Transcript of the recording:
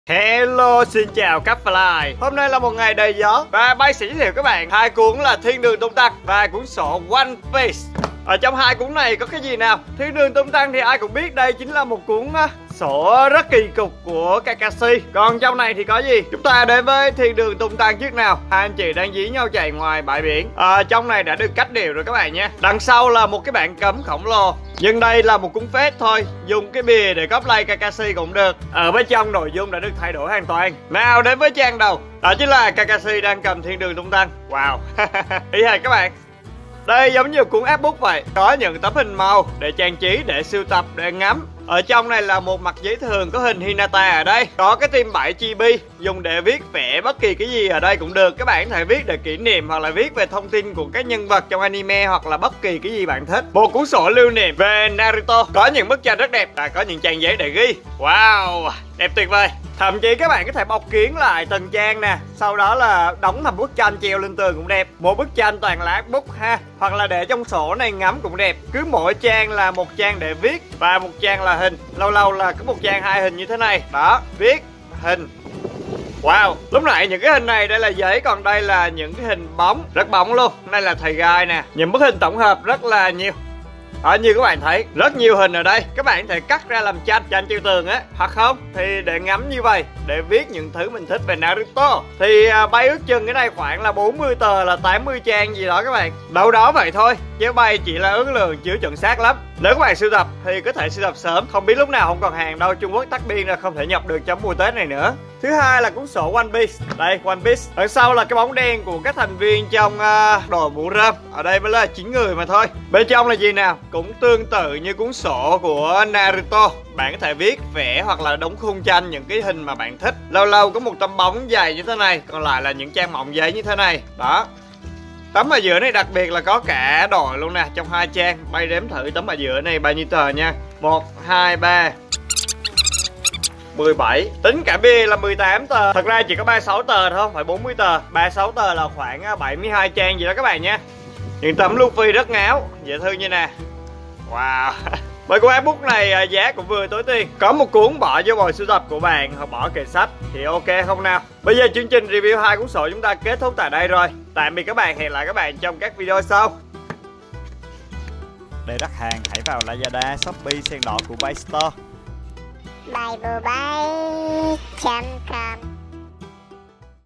Hello, xin chào các fly. Hôm nay là một ngày đầy gió và Bay sẽ giới thiệu các bạn hai cuốn là Thiên Đường Tung Tăng và cuốn sổ One Piece. Ở trong hai cuốn này có cái gì nào? Thiên Đường Tung Tăng thì ai cũng biết đây chính là một cuốn sổ rất kỳ cục của Kakashi. Còn trong này thì có gì? Chúng ta đến với Thiên Đường Tung Tăng trước nào. Hai anh chị đang dí nhau chạy ngoài bãi biển. Trong này đã được cách đều rồi các bạn nha. Đằng sau là một cái bảng cấm khổng lồ. Nhưng đây là một cuốn phết thôi. Dùng cái bìa để cosplay Kakashi cũng được. Ở bên trong nội dung đã được thay đổi hoàn toàn. Nào đến với trang đầu. Đó chính là Kakashi đang cầm Thiên Đường Tung Tăng. Wow. Ý hề các bạn. Đây giống như cuốn artbook vậy. Có những tấm hình màu để trang trí, để sưu tập, để ngắm. Ở trong này là một mặt giấy thường có hình Hinata ở đây. Có cái tim 7 chibi dùng để viết vẽ bất kỳ cái gì ở đây cũng được. Các bạn có thể viết để kỷ niệm hoặc là viết về thông tin của các nhân vật trong anime hoặc là bất kỳ cái gì bạn thích. Một cuốn sổ lưu niệm về Naruto. Có những bức tranh rất đẹp và có những trang giấy để ghi. Wow, đẹp tuyệt vời. Thậm chí các bạn có thể bọc kiến lại từng trang nè. Sau đó là đóng thành bức tranh treo lên tường cũng đẹp. Một bức tranh toàn là artbook ha. Hoặc là để trong sổ này ngắm cũng đẹp. Cứ mỗi trang là một trang để viết và một trang là hình. Lâu lâu là có một trang hai hình như thế này. Đó, viết, hình. Wow, lúc nãy những cái hình này đây là giấy, còn đây là những cái hình bóng. Rất bóng luôn. Đây là thầy gai nè. Những bức hình tổng hợp rất là nhiều. Như các bạn thấy rất nhiều hình ở đây. Các bạn có thể cắt ra làm tranh treo tường á, hoặc không thì để ngắm như vậy, để viết những thứ mình thích về Naruto. Thì Bay ước chừng cái này khoảng là 40 tờ là 80 trang gì đó các bạn. Đâu đó vậy thôi, chứ Bay chỉ là ước lượng chưa chuẩn xác lắm. Nếu các bạn sưu tập thì có thể sưu tập sớm, không biết lúc nào không còn hàng đâu. Trung Quốc tắt biên ra không thể nhập được trong mùa Tết này nữa. Thứ hai là cuốn sổ One Piece. Đây, One Piece. Ở sau là cái bóng đen của các thành viên trong đội mũ rơm. Ở đây mới là 9 người mà thôi. Bên trong là gì nào? Cũng tương tự như cuốn sổ của Naruto. Bạn có thể viết, vẽ hoặc là đóng khung tranh những cái hình mà bạn thích. Lâu lâu có một tấm bóng dày như thế này, còn lại là những trang mỏng giấy như thế này. Đó. Tấm ở giữa này đặc biệt là có cả đội luôn nè, trong hai trang. Bay đếm thử tấm ở giữa này bao nhiêu tờ nha. 1, 2, 3 17. Tính cả bia là 18 tờ. Thật ra chỉ có 36 tờ thôi, không phải 40 tờ. 36 tờ là khoảng 72 trang gì đó các bạn nha. Những tấm Luffy rất ngáo, dễ thương như nè. Wow. Với cuốn artbook này giá cũng vừa túi tiền. Có một cuốn bỏ vô bồi sưu tập của bạn hoặc bỏ kệ sách thì ok không nào. Bây giờ chương trình review hai cuốn sổ chúng ta kết thúc tại đây rồi. Tạm biệt các bạn, hẹn lại các bạn trong các video sau. Để đặt hàng hãy vào Lazada, Shopee, sen đỏ của Bay Store. Bye bye.